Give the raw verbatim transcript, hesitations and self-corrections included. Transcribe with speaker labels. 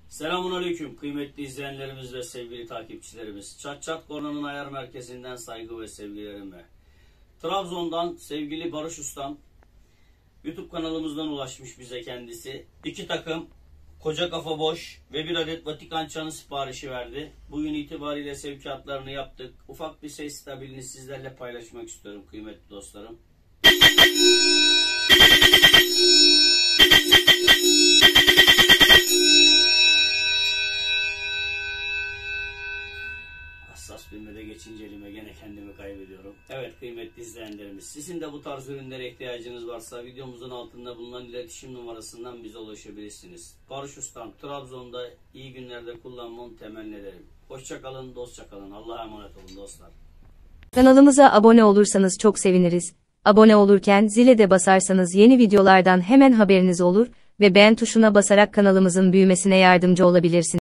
Speaker 1: Selamünaleyküm kıymetli izleyenlerimiz ve sevgili takipçilerimiz. Çat Çat Korna'nın ayar merkezinden saygı ve sevgilerimle. Trabzon'dan sevgili Barış Ustam YouTube kanalımızdan ulaşmış bize kendisi. İki takım koca kafa boş ve bir adet Vatikan çanı siparişi verdi. Bugün itibariyle sevkiyatlarını yaptık. Ufak bir ses stabilini sizlerle paylaşmak istiyorum kıymetli dostlarım. Hassas bilmede geçince elime gene kendimi kaybediyorum. Evet kıymetli izleyenlerimiz, sizin de bu tarz ürünlere ihtiyacınız varsa videomuzun altında bulunan iletişim numarasından bize ulaşabilirsiniz. Barış Ustam, Trabzon'da iyi günlerde kullanmanı temenni ederim. Hoşça kalın, dostça kalın. Allah'a emanet olun dostlar.
Speaker 2: Kanalımıza abone olursanız çok seviniriz. Abone olurken zile de basarsanız yeni videolardan hemen haberiniz olur ve beğen tuşuna basarak kanalımızın büyümesine yardımcı olabilirsiniz.